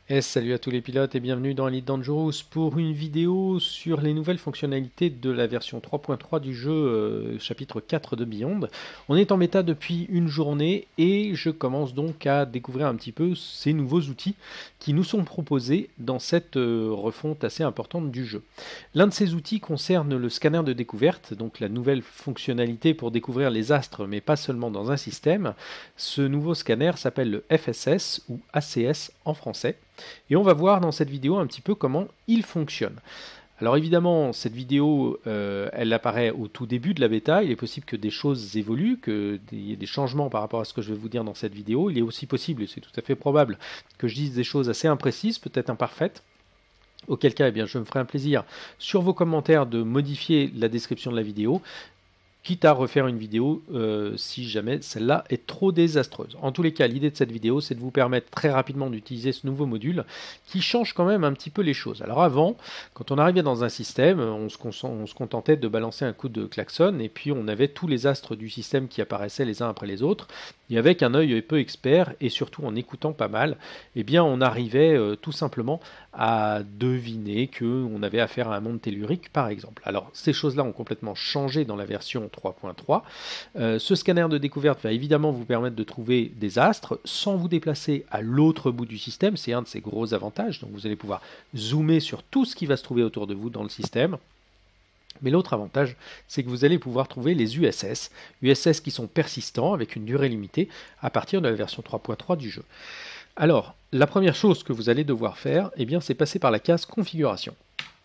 Et salut à tous les pilotes et bienvenue dans Elite Dangerous pour une vidéo sur les nouvelles fonctionnalités de la version 3.3 du jeu chapitre 4 de Beyond. On est en bêta depuis une journée et je commence donc à découvrir un petit peu ces nouveaux outils qui nous sont proposés dans cette refonte assez importante du jeu. L'un de ces outils concerne le scanner de découverte, donc la nouvelle fonctionnalité pour découvrir les astres mais pas seulement dans un système. Ce nouveau scanner s'appelle le FSS ou ACS en français. Et on va voir dans cette vidéo un petit peu comment il fonctionne. Alors évidemment, cette vidéo, elle apparaît au tout début de la bêta. Il est possible que des choses évoluent, qu'il y ait des changements par rapport à ce que je vais vous dire dans cette vidéo. Il est aussi possible, et c'est tout à fait probable, que je dise des choses assez imprécises, peut-être imparfaites. Auquel cas, eh bien, je me ferai un plaisir sur vos commentaires de modifier la description de la vidéo, quitte à refaire une vidéo si jamais celle-là est trop désastreuse. En tous les cas, l'idée de cette vidéo, c'est de vous permettre très rapidement d'utiliser ce nouveau module qui change quand même un petit peu les choses. Alors avant, quand on arrivait dans un système, on se contentait de balancer un coup de klaxon et puis on avait tous les astres du système qui apparaissaient les uns après les autres. Et avec un œil peu expert et surtout en écoutant pas mal, eh bien on arrivait tout simplement à deviner qu'on avait affaire à un monde tellurique par exemple. Alors ces choses-là ont complètement changé dans la version 3.3. Ce scanner de découverte va évidemment vous permettre de trouver des astres sans vous déplacer à l'autre bout du système. C'est un de ses gros avantages. Donc vous allez pouvoir zoomer sur tout ce qui va se trouver autour de vous dans le système. Mais l'autre avantage, c'est que vous allez pouvoir trouver les USS qui sont persistants avec une durée limitée à partir de la version 3.3 du jeu. Alors, la première chose que vous allez devoir faire, eh bien, c'est passer par la case configuration.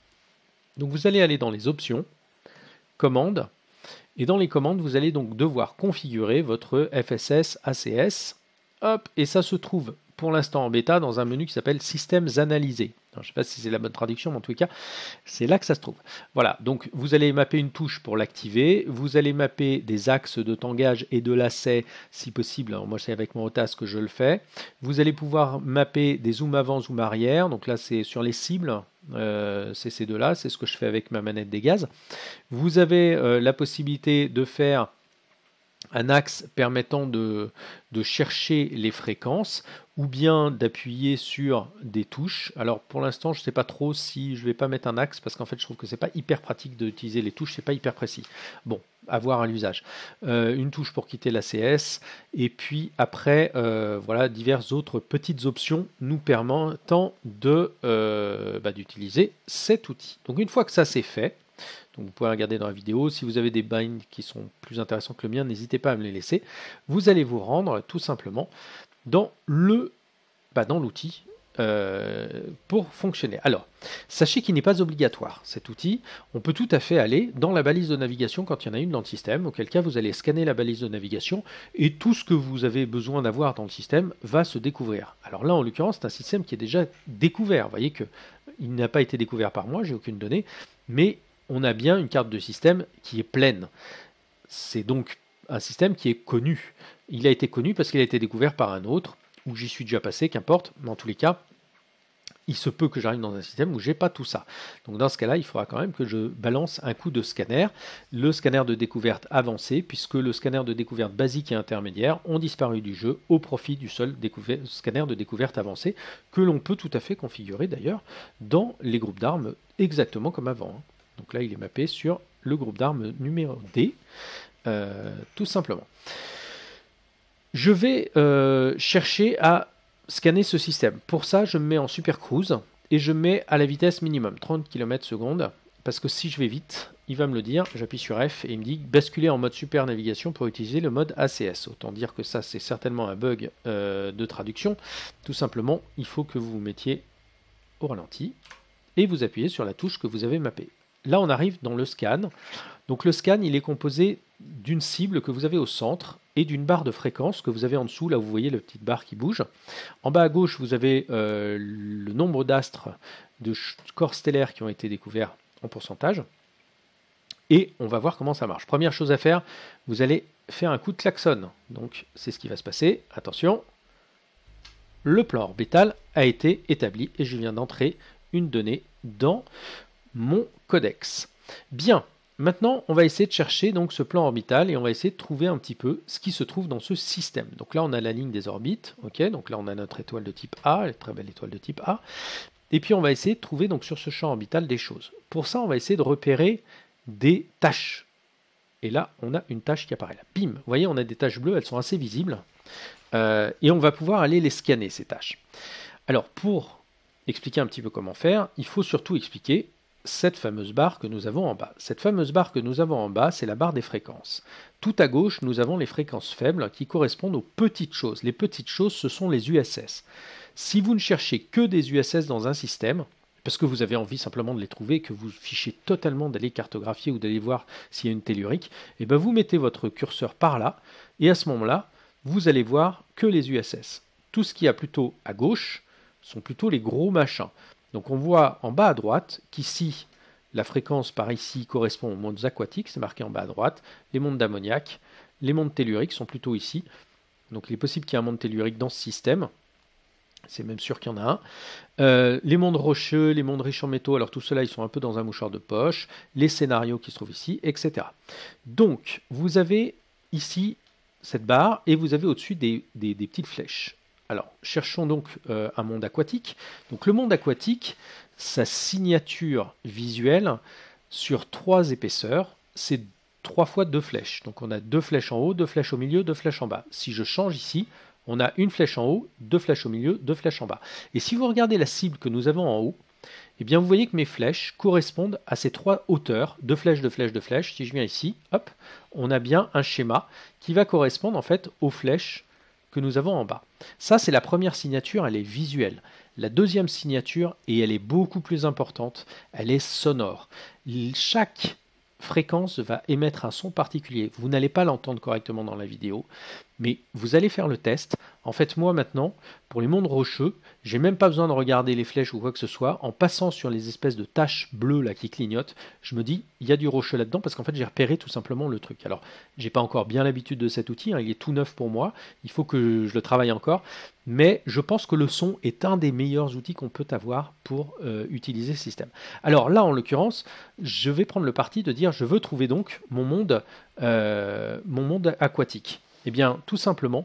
Donc vous allez aller dans les options, commandes, et dans les commandes, vous allez donc devoir configurer votre FSS ACS. Hop, et ça se trouve pour l'instant en bêta dans un menu qui s'appelle Systèmes analysés. Alors, je ne sais pas si c'est la bonne traduction, mais en tout cas, c'est là que ça se trouve. Voilà, donc vous allez mapper une touche pour l'activer, vous allez mapper des axes de tangage et de lacet si possible. Alors moi, c'est avec mon OTAS que je le fais. Vous allez pouvoir mapper des zooms avant, zoom arrière. Donc là, c'est sur les cibles. C'est ces deux-là, c'est ce que je fais avec ma manette des gaz. Vous avez la possibilité de faire un axe permettant de chercher les fréquences ou bien d'appuyer sur des touches. Alors pour l'instant, je ne sais pas trop si je ne vais pas mettre un axe parce qu'en fait, je trouve que c'est pas hyper pratique d'utiliser les touches, c'est pas hyper précis. Bon, à voir à l'usage. Une touche pour quitter l'ACS et puis après, voilà, diverses autres petites options nous permettant d'utiliser cet outil. Donc une fois que ça c'est fait, donc vous pouvez regarder dans la vidéo. Si vous avez des binds qui sont plus intéressants que le mien, n'hésitez pas à me les laisser. Vous allez vous rendre tout simplement dans l'outil pour fonctionner. Alors, sachez qu'il n'est pas obligatoire cet outil. On peut tout à fait aller dans la balise de navigation quand il y en a une dans le système, auquel cas vous allez scanner la balise de navigation et tout ce que vous avez besoin d'avoir dans le système va se découvrir. Alors là, en l'occurrence, c'est un système qui est déjà découvert. Vous voyez qu'il n'a pas été découvert par moi, j'ai aucune donnée, mais on a bien une carte de système qui est pleine. C'est donc un système qui est connu. Il a été connu parce qu'il a été découvert par un autre, ou j'y suis déjà passé, qu'importe, mais en tous les cas, il se peut que j'arrive dans un système où j'ai pas tout ça. Donc dans ce cas-là, il faudra quand même que je balance un coup de scanner, le scanner de découverte avancé, puisque le scanner de découverte basique et intermédiaire ont disparu du jeu au profit du seul scanner de découverte avancé, que l'on peut tout à fait configurer d'ailleurs dans les groupes d'armes exactement comme avant. Donc là, il est mappé sur le groupe d'armes numéro D, tout simplement. Je vais chercher à scanner ce système. Pour ça, je me mets en super cruise et je mets à la vitesse minimum, 30 km/s, parce que si je vais vite, il va me le dire, j'appuie sur F et il me dit basculer en mode super navigation pour utiliser le mode ACS. Autant dire que ça, c'est certainement un bug de traduction. Tout simplement, il faut que vous vous mettiez au ralenti et vous appuyez sur la touche que vous avez mappée. Là, on arrive dans le scan. Donc le scan, il est composé d'une cible que vous avez au centre et d'une barre de fréquence que vous avez en dessous. Là, vous voyez la petite barre qui bouge. En bas à gauche, vous avez le nombre d'astres de corps stellaires qui ont été découverts en pourcentage. Et on va voir comment ça marche. Première chose à faire, vous allez faire un coup de klaxon. Donc c'est ce qui va se passer. Attention, le plan orbital a été établi et je viens d'entrer une donnée dans mon codex. Bien, maintenant, on va essayer de chercher donc ce plan orbital et on va essayer de trouver un petit peu ce qui se trouve dans ce système. Donc là, on a la ligne des orbites, ok, donc là, on a notre étoile de type A, une très belle étoile de type A. Et puis, on va essayer de trouver donc sur ce champ orbital des choses. Pour ça, on va essayer de repérer des taches. Et là, on a une tache qui apparaît là. Bim, vous voyez, on a des taches bleues, elles sont assez visibles. Et on va pouvoir aller les scanner, ces taches. Alors, pour expliquer un petit peu comment faire, il faut surtout expliquer cette fameuse barre que nous avons en bas. Cette fameuse barre que nous avons en bas, c'est la barre des fréquences. Tout à gauche, nous avons les fréquences faibles qui correspondent aux petites choses. Les petites choses, ce sont les USS. Si vous ne cherchez que des USS dans un système, parce que vous avez envie simplement de les trouver, que vous fichez totalement d'aller cartographier ou d'aller voir s'il y a une tellurique, et ben vous mettez votre curseur par là, et à ce moment-là, vous allez voir que les USS. Tout ce qu'il y a plutôt à gauche sont plutôt les gros machins. Donc on voit en bas à droite qu'ici, la fréquence par ici correspond aux mondes aquatiques, c'est marqué en bas à droite, les mondes d'ammoniac, les mondes telluriques sont plutôt ici. Donc il est possible qu'il y ait un monde tellurique dans ce système. C'est même sûr qu'il y en a un. Les mondes rocheux, les mondes riches en métaux, alors tout cela, ils sont un peu dans un mouchoir de poche. Les scénarios qui se trouvent ici, etc. Donc, vous avez ici cette barre et vous avez au-dessus des petites flèches. Alors, cherchons donc un monde aquatique. Donc, le monde aquatique, sa signature visuelle sur 3 épaisseurs, c'est 3 fois 2 flèches. Donc, on a 2 flèches en haut, 2 flèches au milieu, 2 flèches en bas. Si je change ici, on a une flèche en haut, 2 flèches au milieu, 2 flèches en bas. Et si vous regardez la cible que nous avons en haut, eh bien vous voyez que mes flèches correspondent à ces 3 hauteurs, 2 flèches, 2 flèches, 2 flèches. Si je viens ici, hop, on a bien un schéma qui va correspondre en fait aux flèches que nous avons en bas. Ça, c'est la première signature, elle est visuelle. La deuxième signature, et elle est beaucoup plus importante, elle est sonore. Chaque fréquence va émettre un son particulier. Vous n'allez pas l'entendre correctement dans la vidéo, mais vous allez faire le test. En fait, moi maintenant, pour les mondes rocheux, j'ai même pas besoin de regarder les flèches ou quoi que ce soit. En passant sur les espèces de taches bleues là qui clignotent, je me dis, il y a du rocheux là-dedans parce qu'en fait, j'ai repéré tout simplement le truc. Alors, j'ai pas encore bien l'habitude de cet outil, hein, il est tout neuf pour moi. Il faut que je le travaille encore, mais je pense que le son est un des meilleurs outils qu'on peut avoir pour utiliser ce système. Alors là, en l'occurrence, je vais prendre le parti de dire, je veux trouver donc mon monde aquatique. Eh bien, tout simplement,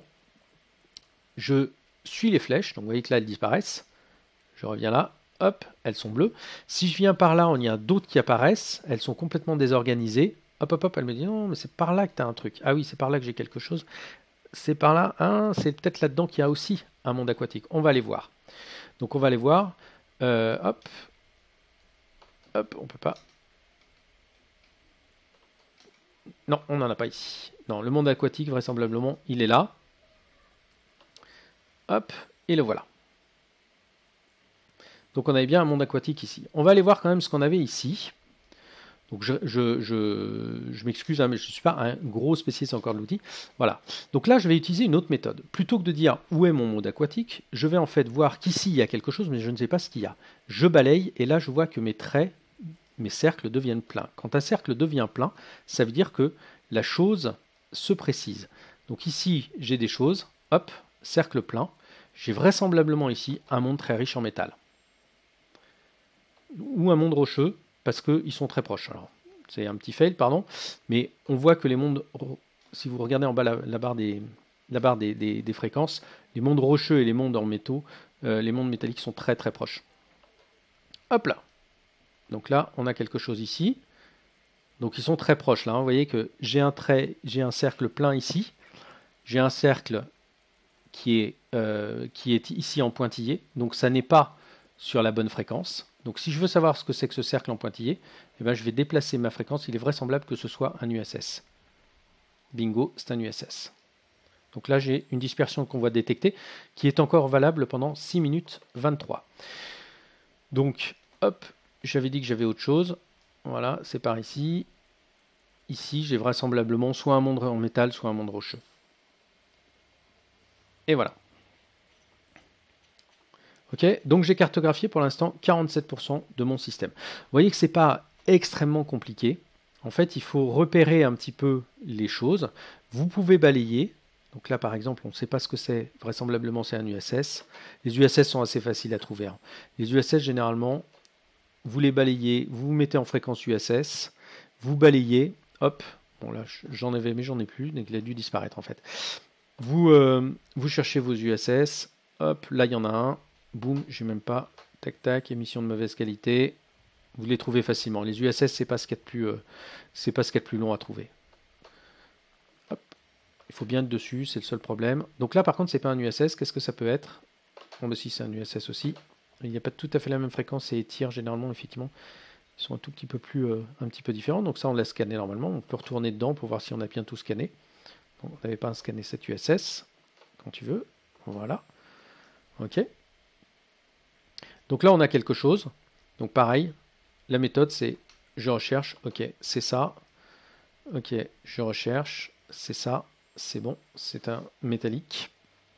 je suis les flèches, donc vous voyez que là, elles disparaissent. Je reviens là, hop, elles sont bleues. Si je viens par là, il y en a d'autres qui apparaissent, elles sont complètement désorganisées. Hop, hop, hop, elle me dit, non, mais c'est par là que tu as un truc. Ah oui, c'est par là que j'ai quelque chose. C'est par là, hein, c'est peut-être là-dedans qu'il y a aussi un monde aquatique. On va aller voir. Donc on va aller voir. Hop, hop, on peut pas. Non, on n'en a pas ici. Non, le monde aquatique, vraisemblablement, il est là. Hop, et le voilà. Donc on avait bien un monde aquatique ici. On va aller voir quand même ce qu'on avait ici. Donc je m'excuse, hein, mais je ne suis pas un gros spécialiste encore de l'outil. Voilà. Donc là, je vais utiliser une autre méthode. Plutôt que de dire où est mon monde aquatique, je vais en fait voir qu'ici, il y a quelque chose, mais je ne sais pas ce qu'il y a. Je balaye, et là, je vois que mes traits, mes cercles deviennent pleins. Quand un cercle devient plein, ça veut dire que la chose se précise. Donc ici, j'ai des choses, hop, cercle plein. J'ai vraisemblablement ici un monde très riche en métal. Ou un monde rocheux, parce qu'ils sont très proches. Alors, c'est un petit fail, pardon, mais on voit que les mondes, si vous regardez en bas la barre des fréquences, les mondes rocheux et les mondes en métaux, les mondes métalliques sont très très proches. Hop là. Donc là, on a quelque chose ici. Donc ils sont très proches là. Hein. Vous voyez que j'ai un cercle plein ici. J'ai un cercle qui est ici en pointillé. Donc ça n'est pas sur la bonne fréquence. Donc si je veux savoir ce que c'est que ce cercle en pointillé, eh ben, je vais déplacer ma fréquence. Il est vraisemblable que ce soit un USS. Bingo, c'est un USS. Donc là, j'ai une dispersion qu'on va détecter qui est encore valable pendant 6 minutes 23. Donc, hop, j'avais dit que j'avais autre chose. Voilà, c'est par ici. Ici, j'ai vraisemblablement soit un monde en métal, soit un monde rocheux. Et voilà. Ok, donc j'ai cartographié pour l'instant 47% de mon système. Vous voyez que ce n'est pas extrêmement compliqué. En fait, il faut repérer un petit peu les choses. Vous pouvez balayer. Donc là, par exemple, on ne sait pas ce que c'est. Vraisemblablement, c'est un USS. Les USS sont assez faciles à trouver. Les USS, généralement, vous les balayez, vous vous mettez en fréquence USS, vous balayez, hop, bon là j'en avais mais j'en ai plus, donc il a dû disparaître en fait. Vous cherchez vos USS, hop, là il y en a un, boum, j'ai même pas, tac tac, émission de mauvaise qualité, vous les trouvez facilement. Les USS c'est pas ce qu'il y a de plus, c'est pas ce qu'il y a de plus long à trouver. Hop, il faut bien être dessus, c'est le seul problème. Donc là par contre c'est pas un USS, qu'est-ce que ça peut être? Bon bah si c'est un USS aussi. Il n'y a pas tout à fait la même fréquence et tire généralement effectivement. Ils sont un tout petit peu plus, un petit peu différents. Donc ça on l'a scanné normalement. On peut retourner dedans pour voir si on a bien tout scanné. Donc, on n'avait pas scanné cette USS quand tu veux. Voilà. Ok. Donc là on a quelque chose. Donc pareil, la méthode c'est je recherche. Ok, c'est ça. Ok, je recherche. C'est ça. C'est bon. C'est un métallique.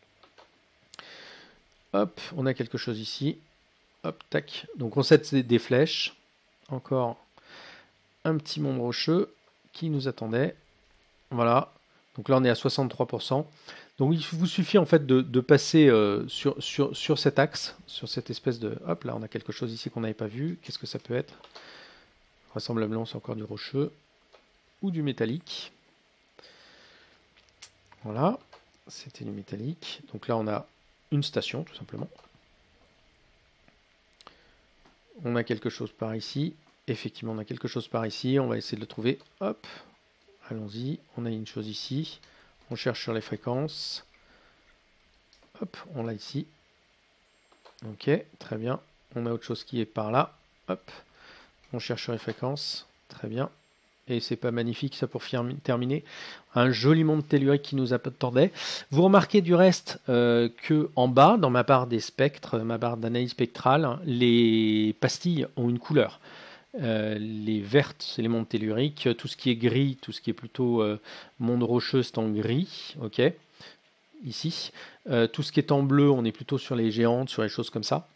Hop, on a quelque chose ici. Hop, tac. Donc on set des flèches. Encore un petit monde rocheux qui nous attendait. Voilà. Donc là on est à 63%. Donc il vous suffit en fait de passer sur cet axe, sur cette espèce de... Hop, là on a quelque chose ici qu'on n'avait pas vu. Qu'est-ce que ça peut être? Vraisemblablement c'est encore du rocheux ou du métallique. Voilà, c'était du métallique. Donc là on a une station tout simplement. On a quelque chose par ici. Effectivement, on a quelque chose par ici. On va essayer de le trouver. Hop, allons-y. On a une chose ici. On cherche sur les fréquences. Hop, on l'a ici. Ok, très bien. On a autre chose qui est par là. Hop, on cherche sur les fréquences. Très bien. Et c'est pas magnifique ça pour terminer. Un joli monde tellurique qui nous attendait. Vous remarquez du reste que en bas, dans ma barre des spectres, ma barre d'analyse spectrale, les pastilles ont une couleur. Les vertes, c'est les mondes telluriques. Tout ce qui est gris, tout ce qui est plutôt monde rocheux, c'est en gris. Ok, ici. Tout ce qui est en bleu, on est plutôt sur les géantes, sur les choses comme ça.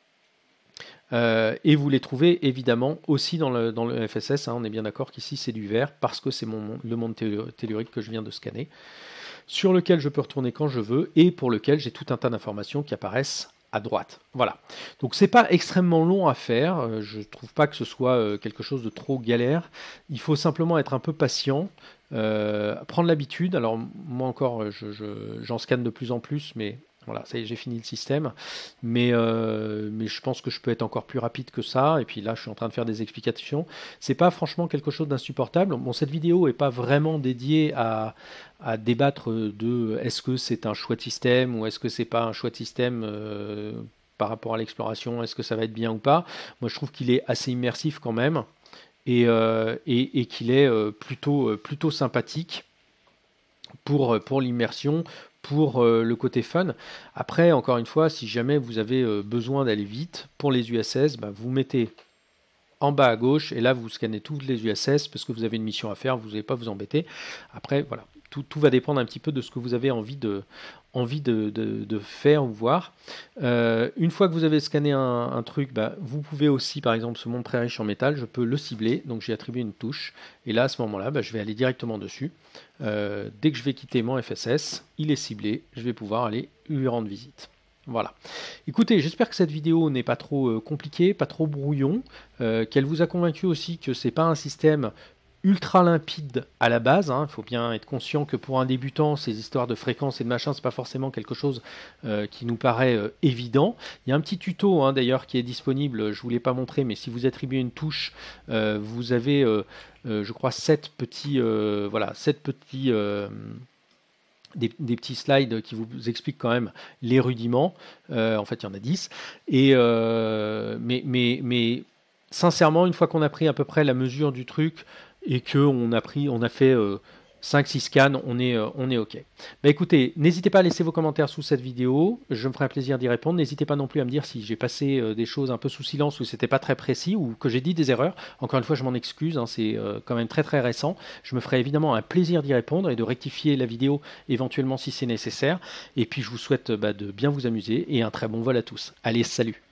Et vous les trouvez évidemment aussi dans le FSS, hein, on est bien d'accord qu'ici c'est du vert parce que c'est le monde tellurique que je viens de scanner, sur lequel je peux retourner quand je veux et pour lequel j'ai tout un tas d'informations qui apparaissent à droite. Voilà. Donc c'est pas extrêmement long à faire, je trouve pas que ce soit quelque chose de trop galère, il faut simplement être un peu patient, prendre l'habitude. Alors moi encore j'en scanne de plus en plus, mais voilà, ça y est, j'ai fini le système, mais je pense que je peux être encore plus rapide que ça, et puis là je suis en train de faire des explications. C'est pas franchement quelque chose d'insupportable. Bon, cette vidéo est pas vraiment dédiée à débattre de est-ce que c'est un chouette système ou est-ce que c'est pas un chouette système par rapport à l'exploration, est-ce que ça va être bien ou pas. Moi je trouve qu'il est assez immersif quand même, et qu'il est plutôt sympathique pour l'immersion, pour le côté fun. Après, encore une fois, si jamais vous avez besoin d'aller vite, pour les USS, bah, vous mettez en bas à gauche, et là vous scannez toutes les USS, parce que vous avez une mission à faire, vous n'allez pas vous embêter. Après, voilà, tout va dépendre un petit peu de ce que vous avez envie de faire ou voir. Une fois que vous avez scanné un truc, bah, vous pouvez aussi, par exemple, ce monde très riche en métal, je peux le cibler, donc j'ai attribué une touche, et là, à ce moment-là, bah, je vais aller directement dessus. Dès que je vais quitter mon FSS, il est ciblé, je vais pouvoir aller lui rendre visite. Voilà. Écoutez, j'espère que cette vidéo n'est pas trop compliquée, pas trop brouillon, qu'elle vous a convaincu aussi que c'est pas un système ultra limpide à la base. Il faut bien être conscient que pour un débutant, ces histoires de fréquences et de machin, c'est pas forcément quelque chose qui nous paraît évident. Il y a un petit tuto d'ailleurs qui est disponible, je vous l'ai pas montré, mais si vous attribuez une touche, vous avez, je crois, 7 petits, des petits slides qui vous expliquent quand même les rudiments. En fait, il y en a 10. Mais sincèrement, une fois qu'on a pris à peu près la mesure du truc et qu'on a fait 5-6 scans, on est OK. Bah, écoutez, n'hésitez pas à laisser vos commentaires sous cette vidéo, je me ferai un plaisir d'y répondre. N'hésitez pas non plus à me dire si j'ai passé des choses un peu sous silence ou c'était pas très précis ou que j'ai dit des erreurs. Encore une fois, je m'en excuse, c'est quand même très très récent. Je me ferai évidemment un plaisir d'y répondre et de rectifier la vidéo éventuellement si c'est nécessaire. Et puis je vous souhaite de bien vous amuser et un très bon vol à tous. Allez, salut!